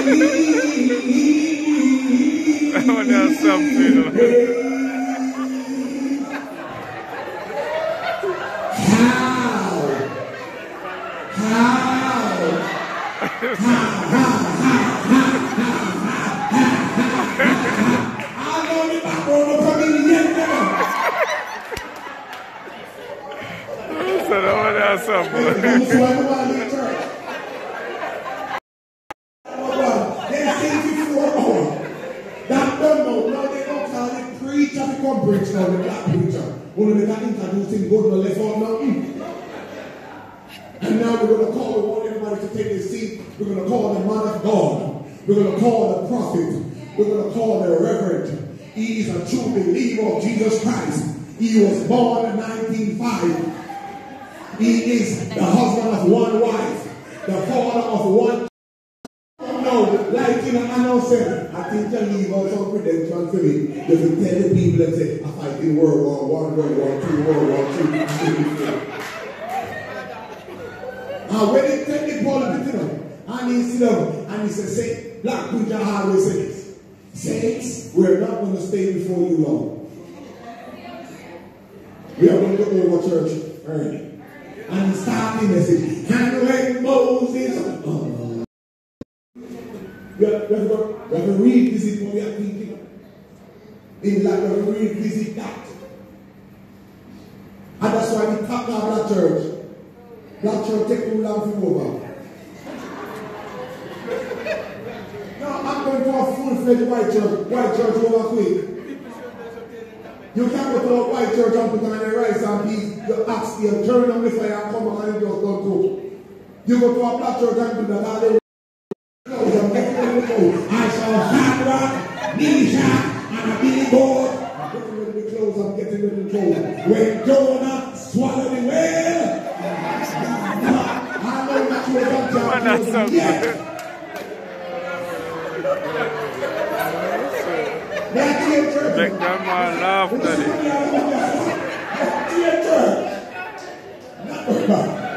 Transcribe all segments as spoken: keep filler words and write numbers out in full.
When there's something. How? How? I know the background coming yet now. So when there's something. Preach now, the black preacher. One of the introducing good and left out now. And now we're going to call, we want everybody to take their seat. We're going to call the man of God. We're going to call the prophet. We're going to call the reverend. He is a true believer of Jesus Christ. He was born in nineteen oh five. He is the husband of one wife, the father of one. No, like you know, I know, say, I think you leave out some credentials for me. You can tell the people and say, I fight in World War One, World War Two, World War Three. And when they take the pulpit, you know, and he sit down, and he says, say, black preacher always says, saints, we're not going to stay before you long. We are going to over church early. And he started the message, and when Moses, oh, we have, we, have to, we have to revisit what we are thinking. In like we have to revisit that. And that's why we cut down Black Church. Black Church take too long to over. Now I'm going to a full-fledged white church. White church over quick. You can't go to a white church and put on the rice and peas. You ask, you turn on the fire and come on and you just don't cook. You go to a black church and do that all day. I saw Shadrach, Meshach, and a big board. I'm getting rid of the clothes, I'm getting rid of the clothes. When Jonah swallowed the whale, I know that you are not talking yet. That's your church. Make that man laugh, Daddy. That's your church. Not the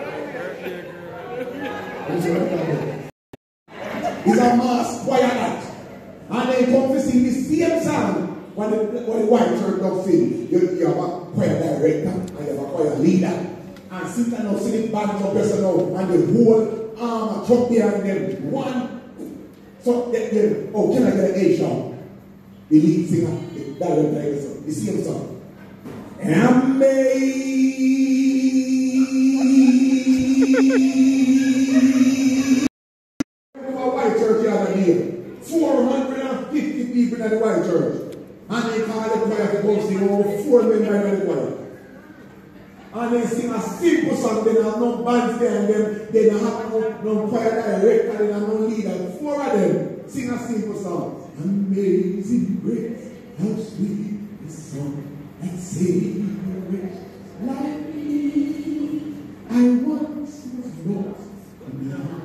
It's a mass choir night. And they come to sing the same song when the, when the white church does sing. You, you have a choir director and you have a choir leader. And sit and now sing it back to a person now. And the whole arm um, truck there and then one. So they, they, oh, can I get an A song? The lead singer, the director, the same song. Amazing. four hundred fifty people in the white church. And they call the choir to go sing over four members in the choir. And they sing a simple song, they have no bands there, and them, they don't have no, no choir director, they have no leader. Four of them sing a simple song. Amazing grace, how sweet the song that saved a wretch like me. I once was lost, but now.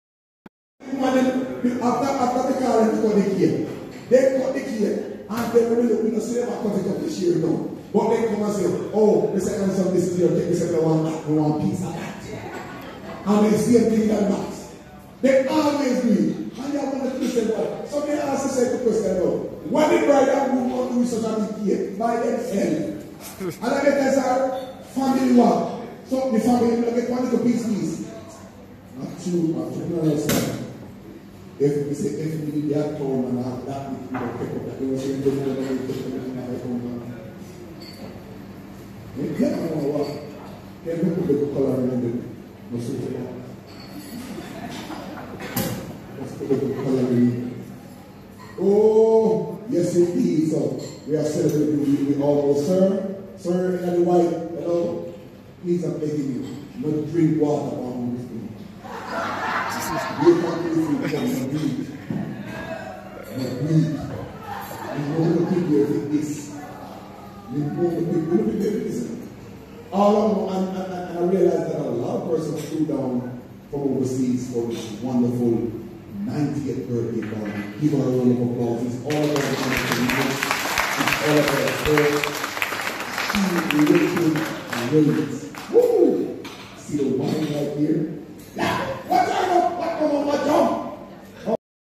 After, after the car and cut the cake, they cut the cake and then when we look, we don't see them cut it up this year now. But they come and say, oh, the second son, this is your cake, the second one, that, we want piece of that. And they see a thing like that. They always do it. And they want to listen, well, so they ask the second question, oh, what did bride and groom want to do such a big cake? By themselves. And I get this our family work. So the family will get one little piece, piece. Not true, not true, no, no, sir. If we say if we did that home and have that, we will pick up that. We will say, we will pick up that home. You can't know what. Then we put the color in the most of the Let's put the color in. Oh, yes indeed. So we are celebrating with all those, sir. Sir, in the white, hello. Please, I'm begging you, not drink water on this thing. You can't do it from the breathe. But breathe. You know the people with this. You know the people with this. All of them, and, and, and I realized that a lot of persons flew down from overseas for this wonderful ninetieth birthday party. Give her a round of applause. It's all of our entrepreneurs. It's all of our first. She looking brilliant. Woo! See the wine right here? Yeah! Watch out! Watch out! Watch out!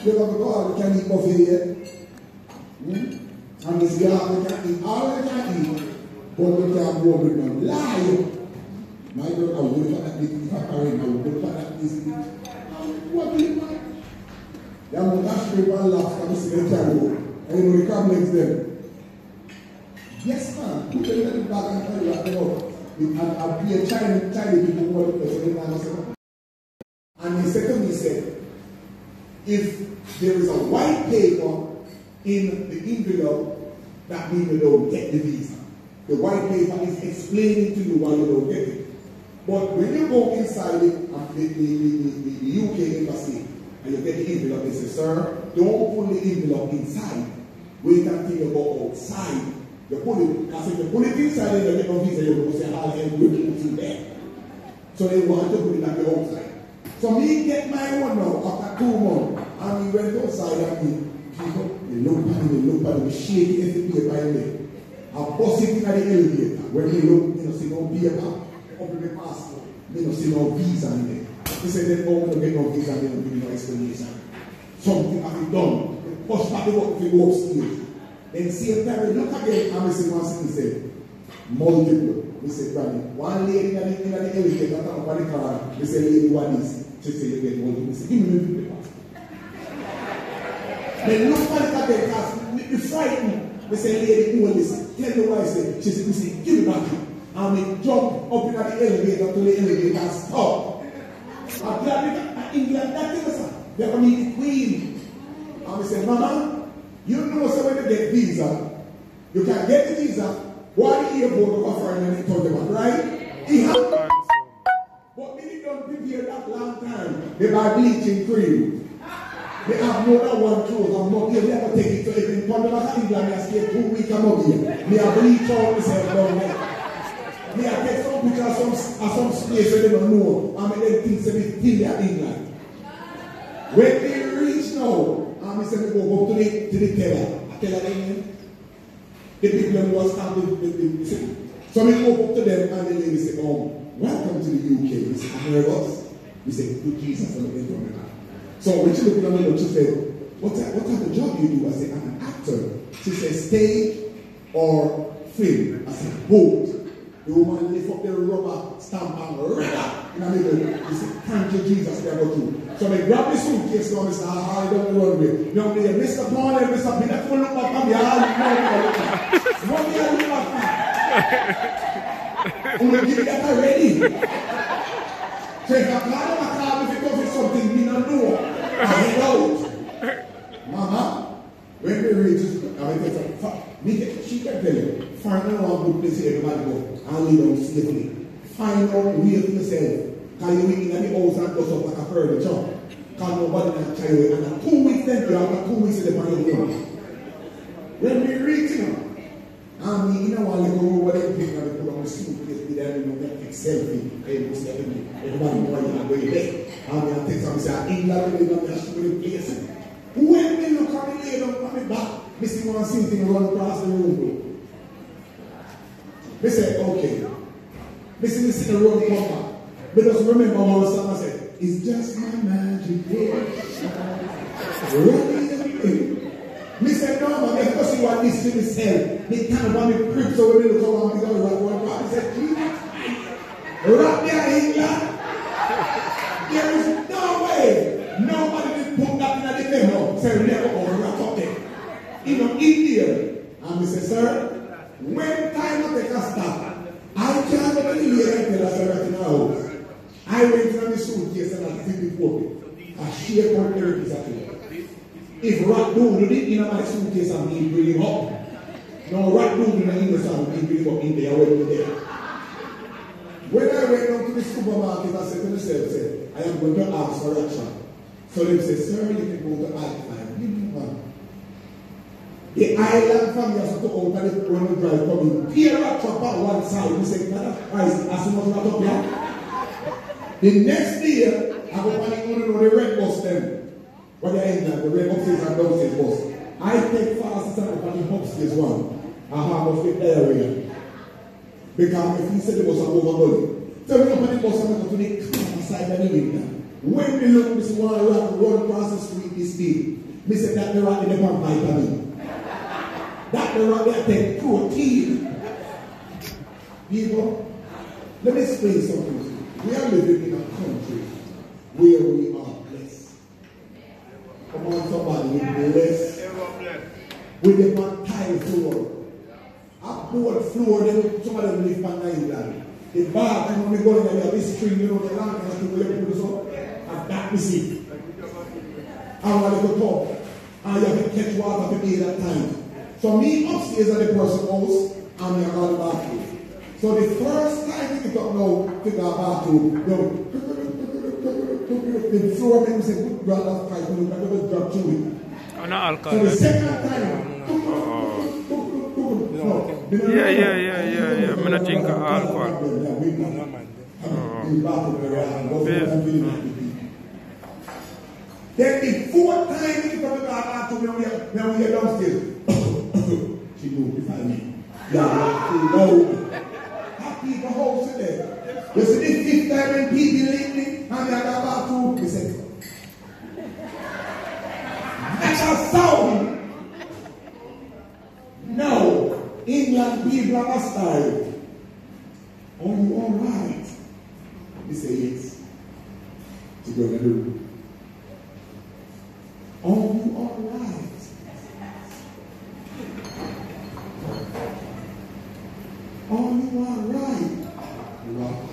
You have to go out, you can eat buffet here. Hmm? And this girl, you can eat all you can eat, but you can't go with them. Lie! My brother, I will look at this, if I carry I will look at this. What do you want? They are going to dash people and laugh and see them carry over. And you know, the crab legs them. Yes, man. Put them in the back and tell you that they know. And I'll be a child, child people who want to play. And he said to me, he said, if there is a white paper in the envelope, that means you don't get the visa. The white paper is explaining to you why you don't get it. But when you go inside it, uh, the, the, the, the, the U K embassy, and you get the envelope, they say, sir, don't put the envelope inside. Wait until you go outside. You put it, because if you put it inside and you get no visa, you're going to say, how the hell will you put it there? So they want to put it at the outside. So me get my one now after two months, and he went outside and he, he looked at him, he looked at him, shaking every paper in there. I bust it in the elevator. When he looked, you know, see no paper, open the passport, you know, see no visa in there. He said, they don't get no visa, they don't give no explanation. Something have been done. They push back the work if you go upstairs. Then see a parent, look again, and we see one thing, he said, multiple. We said, Granny, one lady in the, in the elevator, on the car, we said, lady, what is? She said, you get multiple. We said, give me the passport. Then look at it again, because we frightened. We said, lady, who will listen? Tell me what I said. She said, we said, give me back. And we jump up in the elevator to the elevator and stop. And England, that thing, sir. They're going to need the queen. And we said, Mama, you know so when you get visa, you can get the visa, why the airport of offering and they told them, right? He has, but they don't prepare that long time. They buy bleaching cream. They have more than one clothes and not here. They have to take it to even come back to England and stay two weeks and not here. They have bleach all myself down there. They have take some pictures of some, of some space where they don't know and make them think they still in England. When they reach now, and we say we go up to the, to the teller. I tell them, the people who are standing, the, the, the, so we go up to them and the lady say, oh, welcome to the U K. We say, I'm nervous. We say, good Jesus, I'm going to come. So when she looked at me, she said, what type, what type of job do you do? I said, I'm an actor. She said, stage or film? I said, both. The woman lift up the rubber stamp and rubber in the middle. He said, thank you, Jesus, they are going to. So they grab the suitcase now, Mister Hard on the runway. Now they say, Mister Paul and Mister Peter, come look back at me. What do you look back at? I'm going to give you that already. So if I call him a car, if it comes with something, we don't know. I know. Mama, when we reach this, I mean, she can tell you, find out one good place everybody go and live on safely. Find out way for yourself. Because you in the house and dust up like a furniture. Because nobody can try you. And two weeks then, you have two weeks in the body of the when we reach you, and we in a while, you go over there, and put on the suitcase, with them, you know, take selfie. Everybody say, everybody know you are going there. And we take some, we say, England, we don't have to go to place. When we look at the lady, I'm coming back. We see one thing run across the room. We say, okay. We see this in the road come back. But just remember what someone said, it's just my magic word. We said, no, man, because you want this to be said. They can't want me prick so we look around and go around one part. He said, Jesus, right there in England. There is no way. Nobody can put that in the demo. Say, never go right up there. You know, India. And we say, sir, when time will take a stop, I can't go to the lady and tell us right in our house. I went to the suitcase and I think before me. I share one everything exactly. If rat doodle did in my suitcase and me bring him up. No rat doodle in the English and me bring him up in there, I went there. When I went down to the supermarket, I said to myself, I am going to ask for action. So they say, sir, you can go to Alpine. Give me one. The island family has to open the running drive coming. Here at top on one side, we say, that price as soon as we're up here. The next day, I go find the red bus them. But they are in that, the red upstairs and downstairs bus. I take fast and go the upstairs one. I have a fit area. Because if he said the bus, I'm over money. So we go on the bus and go to the side of the window. When we look, we see one rat run across the street this day. We say that the rat in the pump vitamin. That the rat they take protein. People, let me explain something. We are living in a country where we are blessed. Come on, somebody, we're blessed. With the man tile floor. A board floor, then some of them live on Island. The bar, and when we go in there, we have this string, you know, the land has to go put this up. And that we see. And when they go talk, and you have to catch water to be that time. So me upstairs at the person's house, and me around the bathroom. So the first time we get up now, to the bathroom, you know, the floor makes me say, good brother, fight, you know, I never drop through it. I'm not alcohol. So the second time, Yeah, yeah, yeah, yeah, yeah. I'm not drinking alcohol. Then the fourth time you come to the bathroom, now we are downstairs. She notified me. Yeah, she knows. Happy the whole today. You see this fifth time when people leave me, and they are about to, they say, that's a sound. No. England people are hostile. Are you all right? He said yes. To go to do. Are you all right? Are you all right? You are.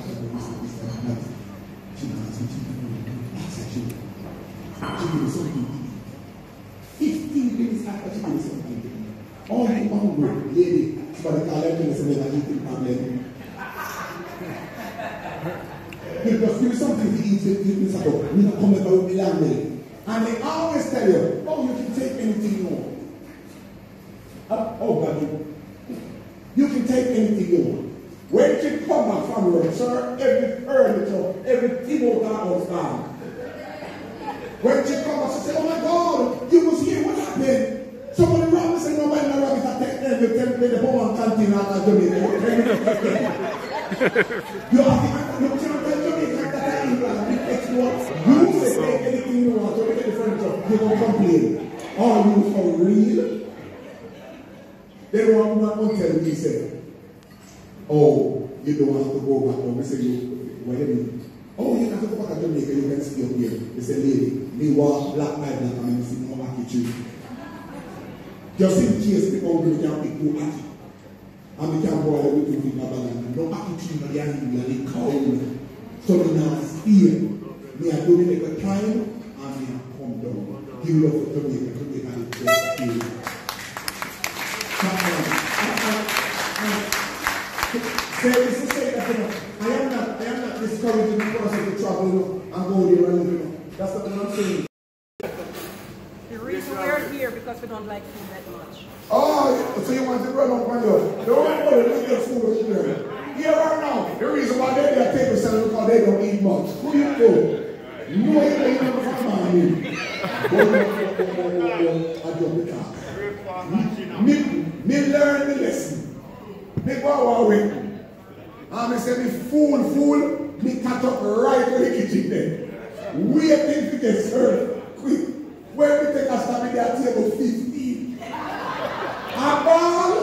Fifteen minutes after she did something. All the hungry lady, but the calendar is a eating problem. Because give me something to eat, give me something. We don't come about with the language. And they always tell you, oh, you can take anything you want. Uh, oh, God. You can take anything you want. When you come back from work, sir, every furniture, everything will come outside. When you come back, she said, oh my God, you was here, what happened? Somebody wrong me say, no, when the rabbit attack them, you tell me the home canteen and Jamaica. You have to, you cannot tell Jamaica that England, it takes what? You say take anything you want, so you get the furniture, you don't complain. Are you for real? Then one woman tell me, he said, oh, you don't have to go back home. I said, you, what do you mean? Oh, you have to go back to Jamaica, you can stay up here. They said, lady, me walk black my black and I see no attitude. Just in case people will can pick no attitude. And we can boil everything in our balance. No attitude, but they are in the cold. So we now steal. We are doing it a time and we have come down. Give love to Jamaica, Jamaica is just stealing. Say this to say that, you know, I am not, I am not discouraging the person to travel, you know, and go there and live, you know. That's what I'm saying. The reason we're here because we don't like food that much. Oh, so you want to run up on you? Don't worry, let get food here. Here right now, the reason why they're there table selling because they don't eat much. Who you go? No, you ain't never find money. I don't be talking. Me, me learn the lesson. Me go away. And I say, me fool, fool, me catch up right to the kitchen there. Waiting to get served. Quick. When we take a stop in that table fifteen. A ball.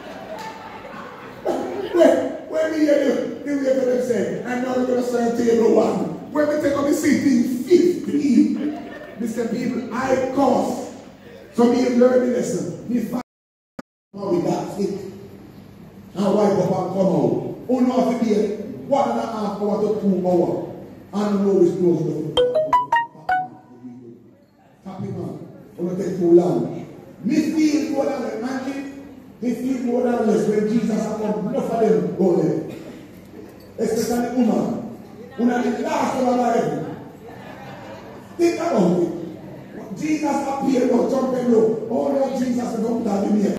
When, when we hear you, the waiter them say, and now we're going to serve table one. When we take on the seating fifteen. Mister People, I cost. So me learn the lesson. Me find how we got sick. And wipe up and come out. Who knows if be one and a half hour to two hours. And know which close the happy man. Don't take too long. Me feel more than the magic. Me feel more than less when Jesus has come. Enough of them go there. Especially woman. When are the last of our life. Think about it. Jesus appeared, no jump and low. Oh no, Jesus, don't tell me.